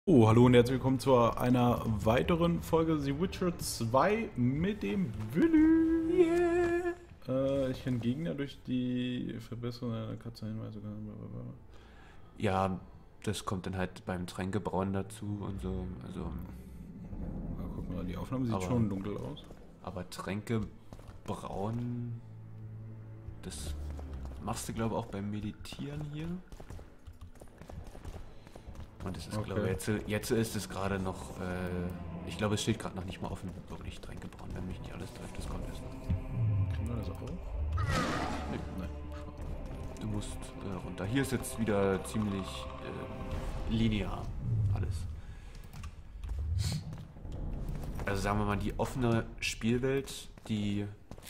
Oh, hallo und herzlich willkommen zu einer weiteren Folge The Witcher 2 mit dem Willi. Ich kann Gegner durch die Verbesserung einer Katze Hinweise. Ja, das kommt dann halt beim Tränkebrauen dazu und so. Also, Ja, guck mal, die Aufnahme sieht Aber- schon dunkel aus. aber Tränke brauen, das machst du, glaube ich, auch beim Meditieren hier. Und das ist, Okay. glaube ich, jetzt ist es gerade noch, ich glaube, es steht gerade noch nicht mal offen, wirklich Tränke brauen, wenn mich nicht alles täuscht, das kommt erst noch. Kriegen wir das auch? Nee, nein. Du musst runter. Hier ist jetzt wieder ziemlich linear alles. Also sagen wir mal, die offene Spielwelt, die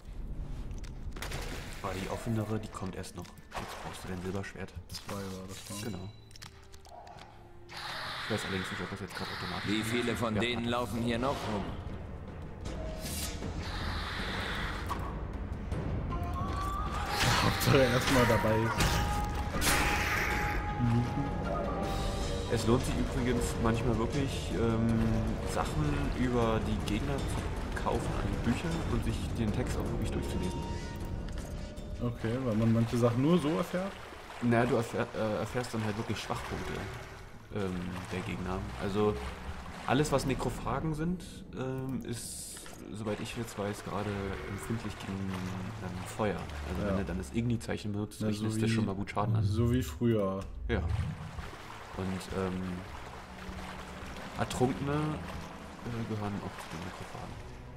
offenere, die kommt erst noch. Jetzt brauchst du dein Silberschwert. 2 war das mal. Genau. Ich weiß allerdings nicht, ob das jetzt gerade automatisch Wie viele von Ja. denen laufen hier noch rum? Hauptsache erstmal dabei. Es lohnt sich übrigens manchmal wirklich, Sachen über die Gegner zu kaufen an Büchern und sich den Text auch wirklich durchzulesen. Okay, weil man manche Sachen nur so erfährt. Naja, du erfährst dann halt wirklich Schwachpunkte der Gegner. Also alles, was Nekrophagen sind, ist, soweit ich jetzt weiß, gerade empfindlich gegen Feuer. Also Ja. wenn du dann das Igni-Zeichen benutzt, Ja, richtet so das wie- schon mal gut Schaden an. So wie früher. Ja. Und Ertrunkene gehören auch zu den Nekrophagen.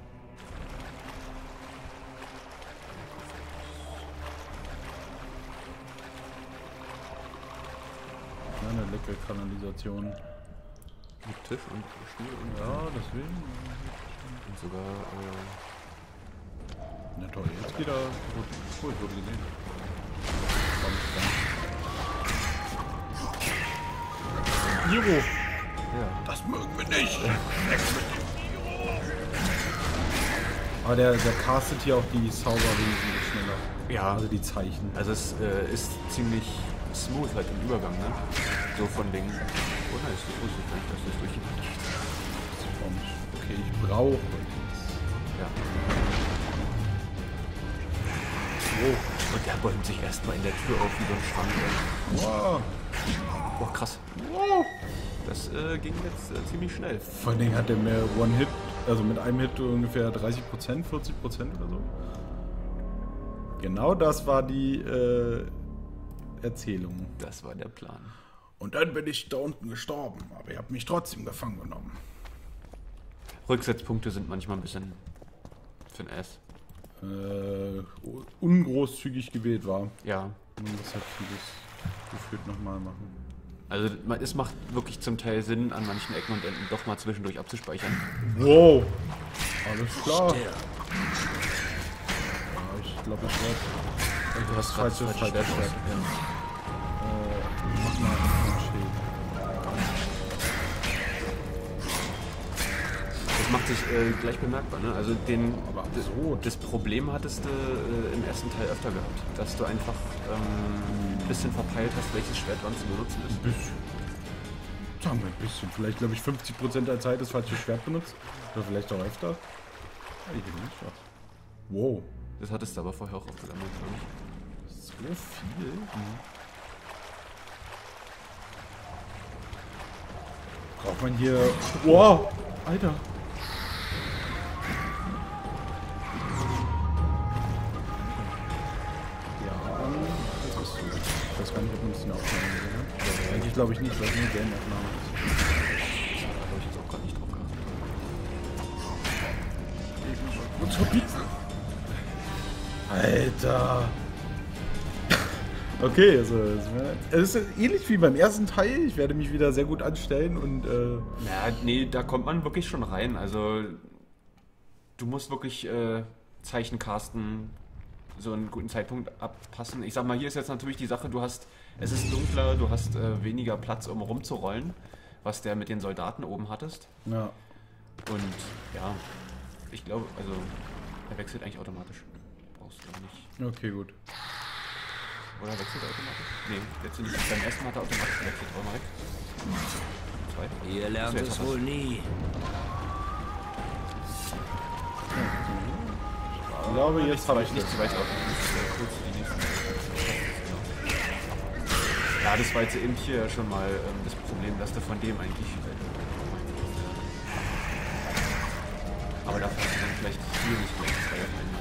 Eine leckere Kanalisation. Mit Tisch und Stuhl und, Ja, deswegen. und sogar Na toll, jetzt geht er. Cool, wurde gesehen. Hiro! ja. Das mögen wir nicht! Aber der castet hier auch die Zauber wesentlich schneller. Ja. Also die Zeichen. Also es ist ziemlich smooth halt im Übergang, ne? So von Dingen. Oh nein, ist wusste ich gar nicht, dass das durch die Das ist komisch. Okay, ich brauche. Ja. Oh. Und der bäumt sich erstmal in der Tür auf wie so ein Schrank. Wow. Boah, krass. Das ging jetzt ziemlich schnell. Vor allen Dingen hat er mehr One-Hit, also mit einem Hit ungefähr 30%, 40% oder so. Genau das war die Erzählung. Das war der Plan. Und dann bin ich da unten gestorben, aber ihr habt mich trotzdem gefangen genommen. Rücksetzpunkte sind manchmal ein bisschen für ein S. Ungroßzügig gewählt war. Ja. Man muss halt vieles gefühlt nochmal machen. Also es macht wirklich zum Teil Sinn, an manchen Ecken und Enden doch mal zwischendurch abzuspeichern. Wow! Alles klar. Ja, ich glaube, ich werde. Du hast gerade falsche das falsche Schwert. Ja. Mach mal ein Schild. Das macht sich gleich bemerkbar, ne? Also Aber absurd. das Problem hattest du im ersten Teil öfter gehabt, dass du einfach ein bisschen verpeilt hast, welches Schwert wann zu benutzen ist. Ein bisschen. Sagen wir ein bisschen. Vielleicht, glaube ich, 50% der Zeit das falsche Schwert benutzt. Oder vielleicht auch öfter. Ja, ich bin nicht was. Wow. Das hattest du aber vorher auch aufgesammelt, glaube ich. So viel? Braucht man hier. Wow! Alter! Ja, das ist so. Ich weiß gar nicht, ob man das in der Aufnahme gesehen hat. Eigentlich glaube ich nicht, weil es nur Game-Aufnahme ist. Da habe ich jetzt auch gerade nicht drauf geachtet. Und verbieten! Alter! Okay, also es ist ähnlich wie beim ersten Teil. Ich werde mich wieder sehr gut anstellen und Ja, nee, da kommt man wirklich schon rein. Also du musst wirklich Zeichen casten, so einen guten Zeitpunkt abpassen. Ich sag mal, hier ist jetzt natürlich die Sache, es ist dunkler, du hast weniger Platz, um rumzurollen, was der mit den Soldaten oben hattest. ja. Und ja, ich glaube, also er wechselt eigentlich automatisch. Brauchst du nicht. Okay, gut. Oder wechselt er automatisch? Nee, letztendlich beim ersten hat er automatisch gewechselt. Warte mal weg. weit. Ihr lernt es wohl nie. Ich glaube, jetzt habe ich nicht zu weit auf. Kurz die nächsten. Ja, das war jetzt eben hier schon mal das Problem, dass du von dem eigentlich. Aber dafür hast du dann vielleicht hier nicht gleich zwei auf einmal.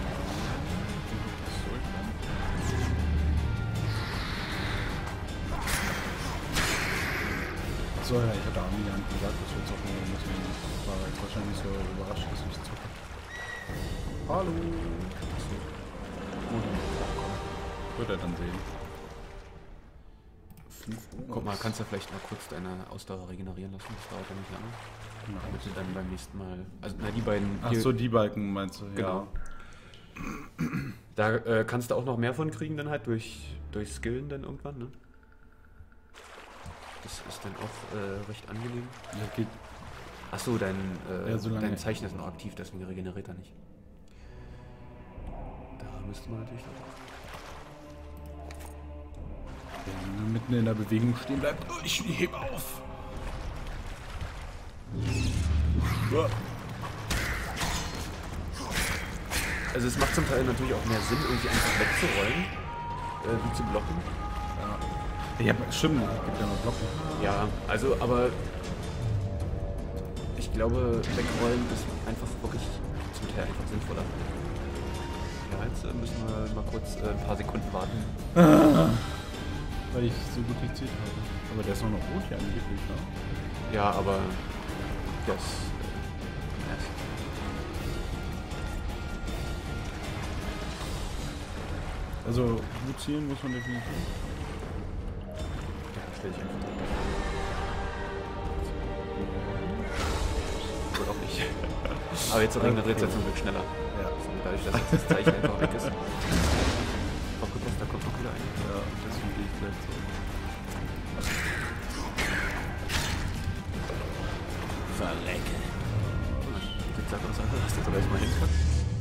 So, ja, ich hatte Armin ja nicht gesagt, dass wir zocken, deswegen war er jetzt wahrscheinlich so überrascht, dass ich zocke. Hallo! Gut, wird er dann sehen. 5 Uhr. Guck mal, kannst du vielleicht mal kurz deine Ausdauer regenerieren lassen? Das dauert ja nicht lange. Damit du dann beim nächsten Mal. Also, na, die beiden. Ach so, die Balken meinst du? Genau. Ja. Da kannst du auch noch mehr von kriegen, dann halt durch Skillen dann irgendwann, ne? Das ist dann auch recht angenehm. Ja, geht. Achso, dein solange- Zeichen ist noch aktiv, deswegen regeneriert er nicht. Da müsste man natürlich noch. Wenn man mitten in der Bewegung stehen bleibt. Oh, ich hebe auf! Ja. Also es macht zum Teil natürlich auch mehr Sinn, irgendwie einfach wegzurollen, wie zu blocken. Ja, stimmt, es gibt ja noch Blocken. Ja, also, aber ich glaube, wegrollen ist einfach wirklich zum Teil einfach sinnvoller. Ja, jetzt müssen wir mal kurz ein paar Sekunden warten. Weil ich so gut gezählt habe. Aber der ist noch rot hier angeblich, ne? Ja, aber das... Also gut zielen muss man definitiv. stell ich einfach. Oder auch nicht. Aber jetzt regeneriert es ja zum Glück schneller. Ja. So, dadurch, dass jetzt das Zeichen einfach weg ist. Aufgepasst, da kommt noch wieder ein. Ja, deswegen gehe ich gleich so. Verrecke. Jetzt sagt uns einfach, dass der gleich mal hinkriegt.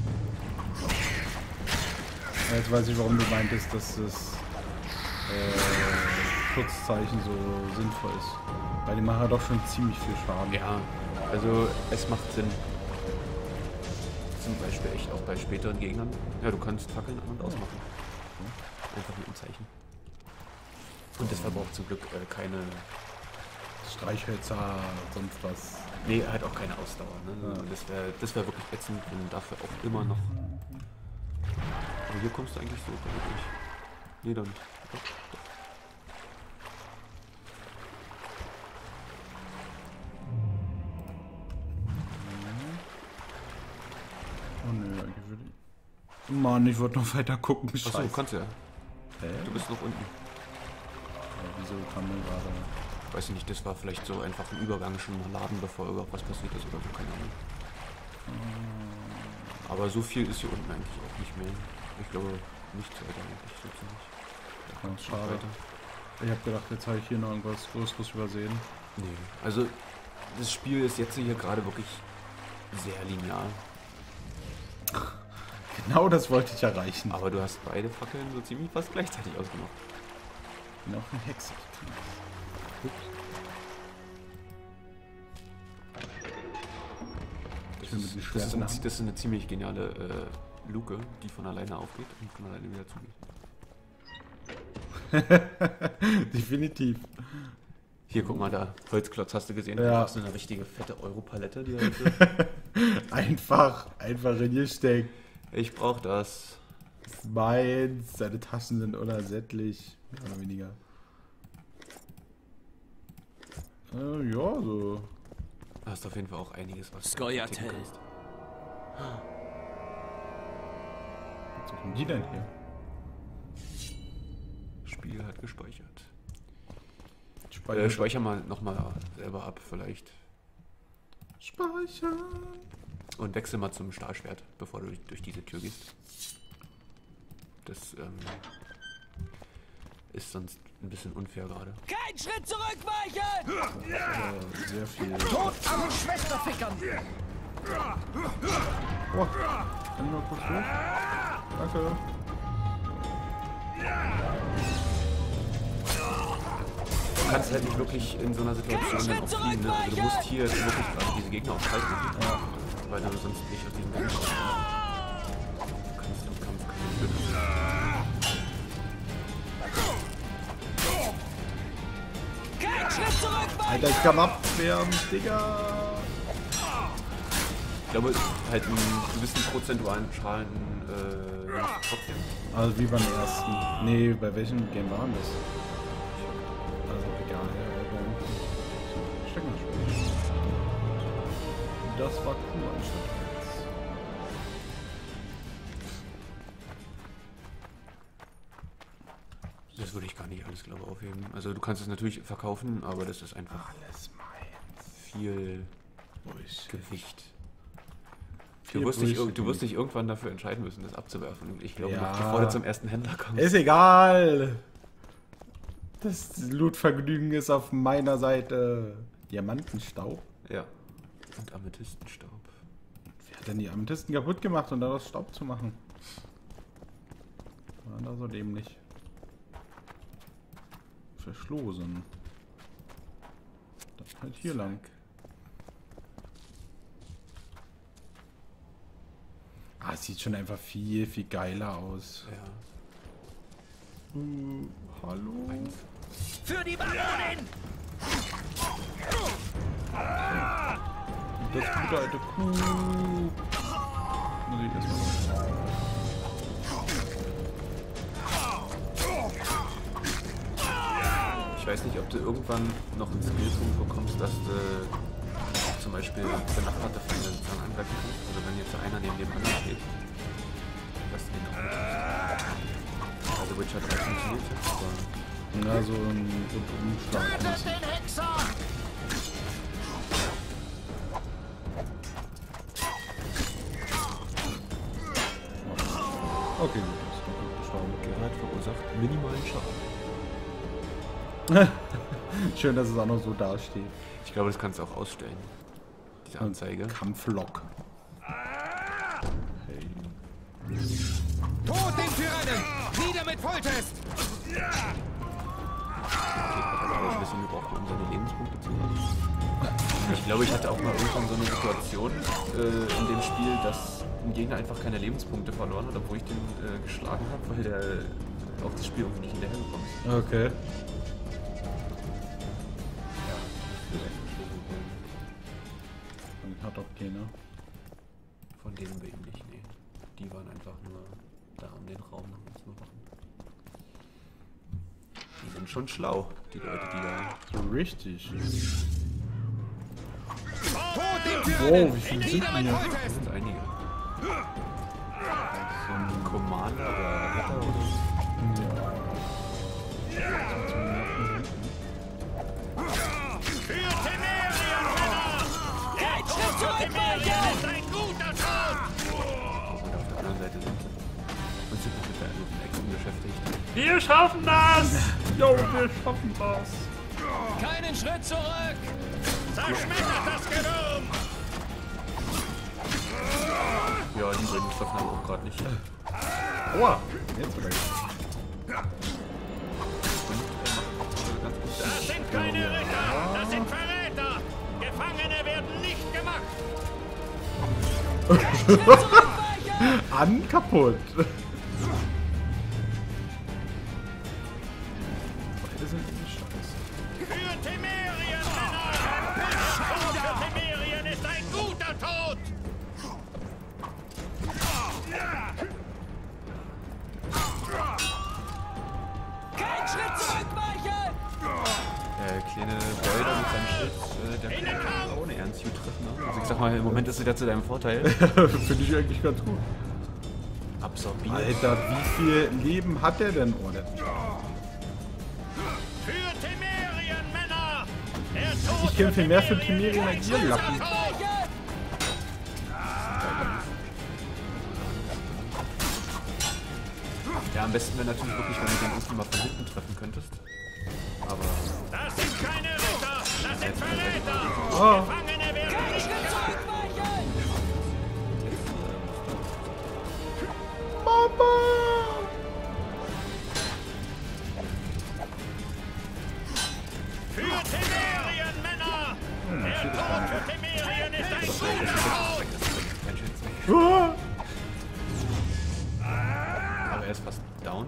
Ja, jetzt weiß ich, warum du meintest, dass das Schutzzeichen so sinnvoll ist. Weil die machen ja doch schon ziemlich viel Schaden. Ja, also es macht Sinn. Zum Beispiel echt auch bei späteren Gegnern. Ja, du kannst Fackeln an- und ausmachen. Einfach mit dem Zeichen. Und das verbraucht zum Glück keine... Streichhölzer, sonst was. Nee, halt auch keine Ausdauer. Ne? Ja. Das wär wirklich ätzend, wenn dafür auch immer noch... Aber hier kommst du eigentlich so durch. Nee, dann nicht. Doch, doch. Oh nö, eigentlich würde ich... Mann, ich wollte noch weiter gucken. Achso, Scheiße. kannst du ja. Hä? Du bist noch unten. Ja, wieso kam der gerade... Weiß ich nicht, das war vielleicht so einfach ein Übergang schon mal laden, bevor überhaupt was passiert ist oder so, keine Ahnung. Aber so viel ist hier unten eigentlich auch nicht mehr. Ich glaube, nichts weiter eigentlich, so ziemlich. Da Ja, kommt's nicht schade. weiter. Ich hab gedacht, jetzt habe ich hier noch irgendwas Größeres übersehen. Nee, also das Spiel ist jetzt hier gerade wirklich sehr linear. Genau das wollte ich erreichen. Aber du hast beide Fackeln so ziemlich fast gleichzeitig ausgemacht. Noch ein Hexe. Ups. Das bin mit dem Schwert in der Hand. das ist eine ziemlich geniale Luke, die von alleine aufgeht und von alleine wieder zugeht. Definitiv. Hier, guck mal da, Holzklotz hast du gesehen? Ja. Da ist eine richtige fette Europalette, die halt Einfach reingesteckt. Ich brauch das. Das ist meins. Seine Taschen sind unersättlich. Mehr oder weniger. Ja, so. Du hast auf jeden Fall auch einiges, was du Skoyatel. entdecken kannst. Was suchen die denn hier? Spiel hat gespeichert. Speichern. Speicher mal nochmal selber ab vielleicht. Speichern. Und wechsel mal zum Stahlschwert, bevor du durch diese Tür gehst. Das ist sonst ein bisschen unfair gerade. Kein Schritt zurückweichen! Sehr viel. Tod an Schwesterfickern! Oh, kann ich mal kurz hoch? Danke. du kannst halt nicht wirklich in so einer Situation dann auch fliehen. Ne? Also du musst hier wirklich gerade diese Gegner aufhalten, weil du sonst nicht aus diesem Gegner rauskommst. Du kannst im Kampf keine Glück haben. Kein Schritt zurück, Alter, ich kann abwehren, Digga. Ich glaube, halt einen gewissen prozentualen Schaden trotzdem. Also wie beim ersten. Nee, bei welchem Game waren das? Also egal, ja, stecken wir Spiel. Das war cool anstatt. Das würde ich gar nicht alles, glaube ich, aufheben. Also du kannst es natürlich verkaufen, aber das ist einfach Alles meins. viel Ruhig. Gewicht. Viel Du wirst Bullshit. dich irgendwann dafür entscheiden müssen, das abzuwerfen. Und ich glaube, Ja. bevor du zum ersten Händler kommst. Ist egal. Das Lootvergnügen ist auf meiner Seite. Diamantenstaub? Ja. Und Amethystenstaub. Wer hat denn die Amethysten kaputt gemacht, um daraus Staub zu machen? War da so dämlich. Verschlossen. Dann halt hier lang. Ah, es sieht schon einfach viel, viel geiler aus. Ja. Hallo? für die Baronin! Das gute alte Kuh. Muss ich erstmal noch. Ich weiß nicht, ob du irgendwann noch einen Skillpunkt bekommst, dass du zum Beispiel benachbarte Feinde sozusagen angreifen kannst. Also wenn jetzt einer neben dem anderen steht, dass du den auch mit. Also Witcher 3 funktioniert jetzt, aber Ja, so ein Umschlag. Tötet den Hexer! Okay, gut. Das ist gut gestorben. Geralt verursacht minimalen Schaden. Schön, dass es auch noch so dasteht. Ich glaube, das kannst du auch ausstellen. Diese Anzeige. Kampflok. Hey. Tod den Tyrannen! Nieder mit Volltest! Okay, hat aber auch ein bisschen gebraucht, um seine Lebenspunkte zu haben. Ich glaube, ich hatte auch mal irgendwann so eine Situation in dem Spiel, dass ein Gegner einfach keine Lebenspunkte verloren hat, obwohl ich den geschlagen habe, weil der auf das Spiel irgendwie nicht hinterhergekommen ist. Okay. Dann hat auch keiner. Von denen wir eben nicht, nee. Die waren einfach nur da, um den Raum nach uns zu machen. Die sind schon schlau, die Leute, die da... Richtig. Tod den Tyrannen! Wow, wie viele sind Nieder mit hier? Das Volltest! sind einige. So ein Commander oder Ritter oder so. Für Temerien, Männer! Kein Schritt zurückweichen! Ein guter Tod! Wo wir auf der anderen Seite sind. Und sind mit der Action beschäftigt. Wir schaffen das! Jo, wir schaffen das! Keinen Schritt zurück! Zerschmettert das Gewürm! Ja, die beiden treffen aber auch gerade nicht. Aua! Jetzt wieder. Das sind keine Ritter! Das sind Verräter! Gefangene werden nicht gemacht! Kein Schritt zurückweichen! An kaputt! Beide sind irgendwie scheiße. Für Temerien, Männer! Tod für Temerien ist ein guter Tod! Kein Schritt zurückweichen! Kleine Boy da mit seinem Schild, der kann auch ohne Ernst gut treffen. Ne? Also ich sag mal, im Moment ist es ja zu deinem Vorteil. Finde ich eigentlich ganz gut. Absorbiert. Alter, wie viel Leben hat der denn? Oh, der hat mich Für Temerien, Männer! Der Tod Ich kämpfe mehr für Temerien als ihr Lappen. Ja, am besten wäre natürlich wirklich, wenn du den irgendwie mal von hinten treffen könntest. Aber Das sind keine Ritter! Das sind Verräter! Oh. Gefangene werden nicht zurückweichen! Mama! ich gar nicht. Für Temerien ist ein guter Ah! Aber er ist fast down.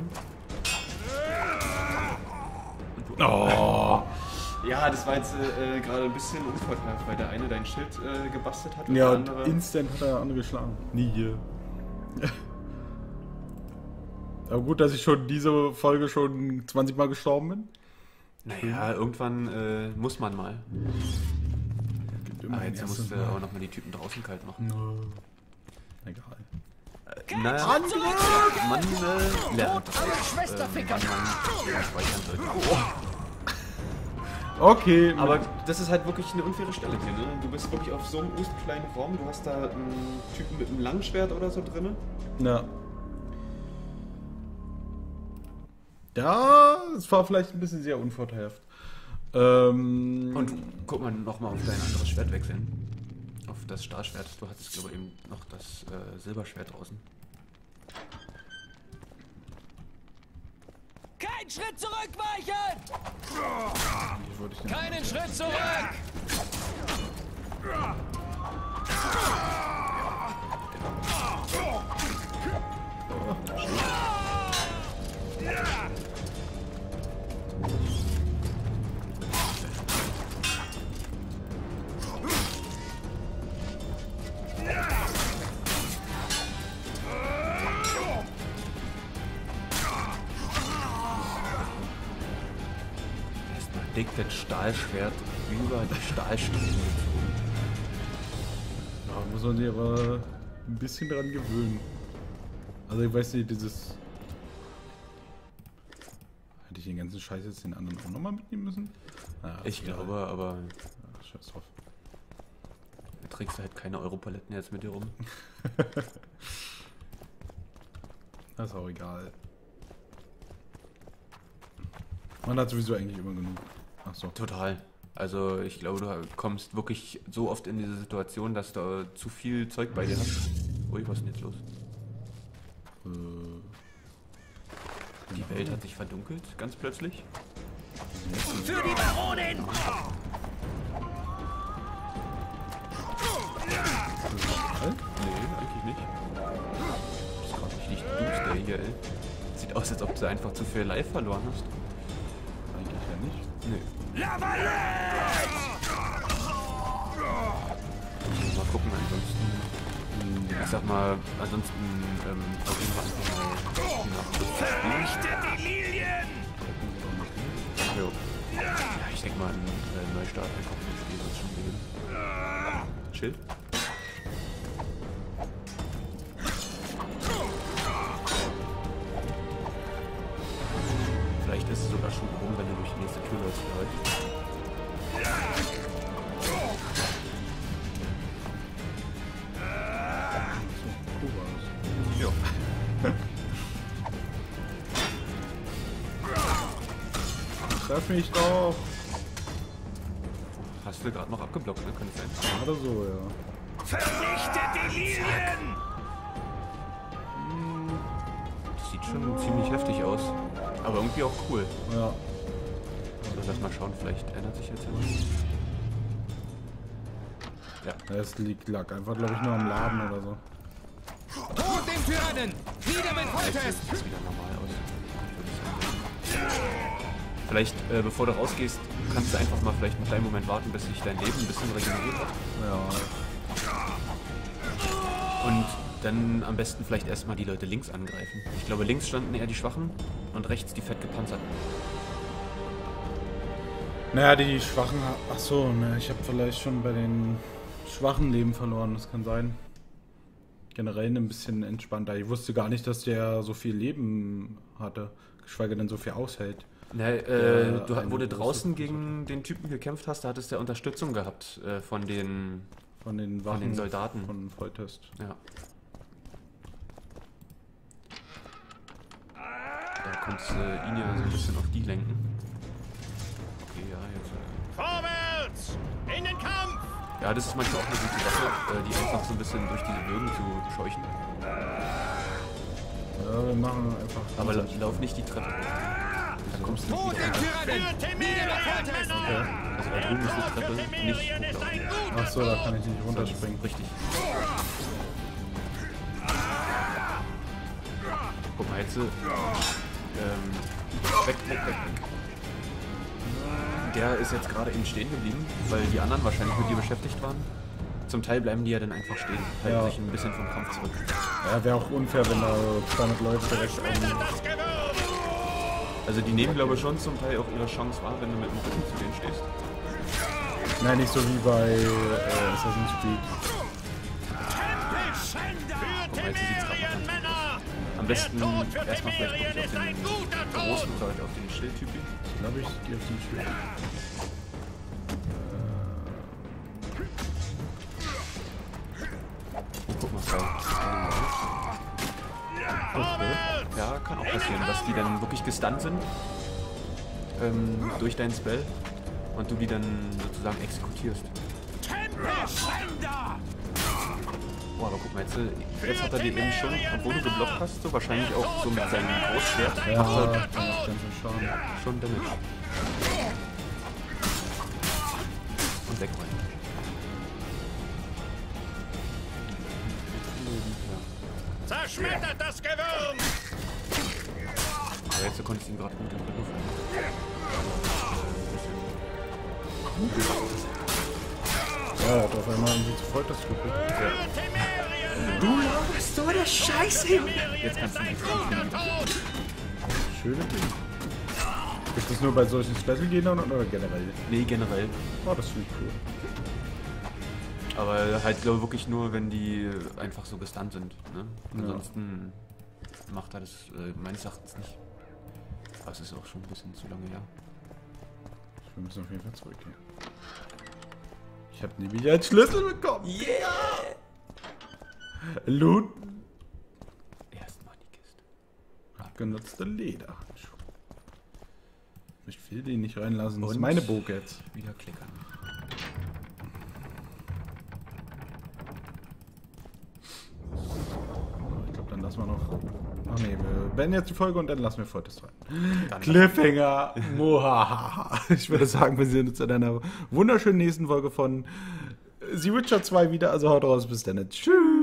Oh. Ja, das war jetzt gerade ein bisschen unvorteilhaft, weil der eine dein Schild gebastelt hat und Ja, der und andere... instant hat der andere geschlagen. Nie hier. Aber gut, dass ich schon diese Folge schon 20 Mal gestorben bin. Naja, irgendwann muss man mal. Jetzt musst du auch nochmal die Typen draußen kalt machen. No. Egal. Naja, man lernt das, wann man speichern sollte. Okay. Aber das ist halt wirklich eine unfaire Stelle hier, ne? Du bist wirklich auf so einem kleinen Raum, du hast da einen Typen mit einem Langschwert oder so drin. Ja. Ja, es war vielleicht ein bisschen sehr unvorteilhaft. Und guck mal nochmal auf dein anderes Schwert wechseln. Auf das Stahlschwert. Du hattest, glaube ich, eben noch das Silberschwert draußen. Kein Schritt zurückweichen! Wie wollte ich denn- Keinen Schritt zurück! Erstmal dick das Stahlschwert über die Stahlstimme gezogen. Da muss man sich aber ein bisschen dran gewöhnen. Also ich weiß nicht, dieses... Hätte ich den ganzen Scheiß jetzt den anderen auch nochmal mitnehmen müssen? Naja, Ich egal. glaube, aber Ach, scheiß drauf. da trägst du halt keine Europaletten jetzt mit dir rum. Das ist auch egal. Man hat sowieso eigentlich immer genug. Ach so. Total. Also ich glaube, du kommst wirklich so oft in diese Situation, dass du zu viel Zeug bei dir hast. Ui, was ist denn jetzt los? Die Welt hat sich verdunkelt, ganz plötzlich. Für die Baronin! Nee, eigentlich nicht. Das ist gerade richtig Doomsday hier, ey. Sieht aus, als ob du einfach zu viel Life verloren hast. Eigentlich ja nicht. Nee. Lavalette! Mal gucken, ansonsten. Ich sag mal, ansonsten versuchen wir einfach mal nach. Vernichtet die Lilien! Jo. Ja, ich denke mal, ein Neustart einfach im Spiel wird schon gehen. Chill. Vielleicht ist es sogar schon rum, wenn du durch die nächste Tür läufst vielleicht. So, cool war Jo. das. Treff mich doch! Hast du gerade noch abgeblockt, ne? Kann es sein? Gerade so, ja. Vernichtet die Lilien! Das sieht schon ziemlich heftig aus. Aber irgendwie auch cool. Ja. Also lass mal schauen, vielleicht ändert sich jetzt ja was. Ja. Es lag einfach, glaube ich, nur am Laden oder so. Tod dem Tyrannen! Nieder mit Vielleicht Volltest! sieht es wieder normal aus. Ich würde sagen. Vielleicht, bevor du rausgehst, kannst du einfach mal vielleicht einen kleinen Moment warten, bis sich dein Leben ein bisschen regeneriert hat. Ja. Und dann am besten vielleicht erstmal die Leute links angreifen. Ich glaube, links standen eher die Schwachen und rechts die fett gepanzerten. Naja, die Schwachen... Ach so, ne, ich habe vielleicht schon bei den Schwachen Leben verloren, das kann sein. Generell ein bisschen entspannter. Ich wusste gar nicht, dass der so viel Leben hatte, geschweige denn so viel aushält. Ne, eine wo du große draußen gegen den Typen gekämpft hast, da hattest du ja Unterstützung gehabt von den Wachen, den Soldaten. Von Volltest. Ja. Da konntest du ihn ja so ein bisschen auf die lenken. Okay, ja, jetzt. Vorwärts! In den Kampf! Ja, das ist manchmal auch eine gute Sache, die einfach so ein bisschen durch diese Bögen zu scheuchen. Ja, wir machen einfach... Aber lauf nicht die Treppe. Dann kommst du nicht Tod wieder dem rein. Tyrannen! Für Nieder mit Temerien, Volltest! Männer! Also Da drüben ist die Treppe nicht Temerian ist ein guter Ach so, da kann ich nicht runterspringen. richtig. Guck mal, jetzt weg. Der ist jetzt gerade eben stehen geblieben, weil die anderen wahrscheinlich mit dir beschäftigt waren. Zum Teil bleiben die ja dann einfach stehen, halten sich ein bisschen vom Kampf zurück. Ja, wäre auch unfair, wenn da 200 Leute direkt das Gewürm. Also die nehmen, glaube ich, schon zum Teil auch ihre Chance wahr, wenn du mit dem Rücken zu denen stehst. Nein, nicht so wie bei Assassin's Creed. Für Temerian-Männer. Am besten Der Tod für erstmal vielleicht Temerian wirklich ist auf ein den guter Tod. großen oder halt auf den Schildtypen. Ich glaube, ich gehe auf den Schild. Guck mal, ja, kann auch passieren, dass die dann wirklich gestunt sind durch deinen Spell und du die dann sozusagen exekutierst. Oh, aber guck mal, jetzt hat er die eben schon, obwohl du geblockt hast, so wahrscheinlich auch so mit seinem Großschwert, Ja, macht er das macht ganz schön Schaden. schon Damage. Und wegräumen. Zerschmettert das Gewürm. Aber jetzt konntest du ihn gerade gut in den Rücken fallen. Ja, er hat auf einmal irgendwie zu Folterstruppe. Für Temerian. Du laberst so eine Scheiße, Junge. Jetzt kannst du ihn Guter Tod. Schöne Ding. Ist das nur bei solchen Special-Gegnern oder generell? Nee, generell. Oh, das finde ich cool. Aber halt, glaube ich, wirklich nur, wenn die einfach so gestunt sind. Ne? Ansonsten macht er das meines Erachtens nicht. Aber es ist auch schon ein bisschen zu lange her. Wir müssen auf jeden Fall zurückgehen. Ich habe nie wieder einen Schlüssel bekommen. Yeah! Loot. Erstmal die Kiste. Abgenutzte Lederhandschuhe. Ich will den nicht reinlassen. Das ist Und? meine Burg jetzt. Wieder klickern. Ich glaube, dann lassen wir noch. Ach nee, wir beenden jetzt die Folge und dann lassen wir Fortis rein. Dann Cliffhanger. Mohaha. Ich würde sagen, wir sehen uns in einer wunderschönen nächsten Folge von The Witcher 2 wieder. Also haut raus, bis dann. Tschüss.